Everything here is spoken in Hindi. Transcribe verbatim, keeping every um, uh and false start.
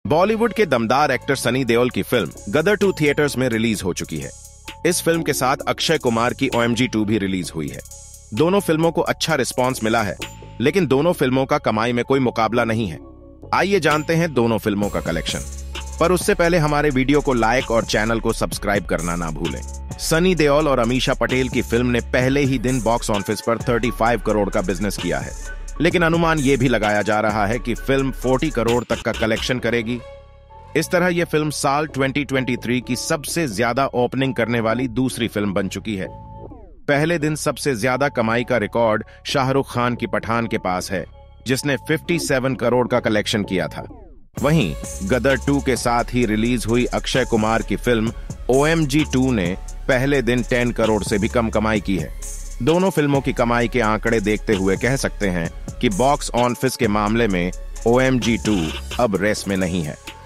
बॉलीवुड के दमदार एक्टर सनी देओल की फिल्म गदर टू थिएटर्स में रिलीज हो चुकी है। इस फिल्म के साथ अक्षय कुमार की ओ एम जी टू भी रिलीज हुई है। दोनों फिल्मों को अच्छा रिस्पांस मिला है, लेकिन दोनों फिल्मों का कमाई में कोई मुकाबला नहीं है। आइए जानते हैं दोनों फिल्मों का कलेक्शन, पर उससे पहले हमारे वीडियो को लाइक और चैनल को सब्सक्राइब करना ना भूलें। सनी देओल और अमीषा पटेल की फिल्म ने पहले ही दिन बॉक्स ऑफिस पर पैंतीस करोड़ का बिजनेस किया है, लेकिन अनुमान यह भी लगाया जा रहा है कि फिल्म चालीस करोड़ तक का कलेक्शन करेगी। इस तरह यह फिल्म साल दो हज़ार तेईस की सबसे ज्यादा ओपनिंग करने वाली दूसरी फिल्म बन चुकी है। पहले दिन सबसे ज्यादा कमाई का रिकॉर्ड शाहरुख खान की पठान के पास है, जिसने सत्तावन करोड़ का कलेक्शन किया था। वहीं गदर टू के साथ ही रिलीज हुई अक्षय कुमार की film O M G two ने पहले दिन दस करोड़ से भी कम कमाई की है। दोनों फिल्मों की कमाई के आंकड़े देखते हुए कह सकते हैं कि बॉक्स ऑफिस के मामले में ओ एम जी टू अब रेस में नहीं है।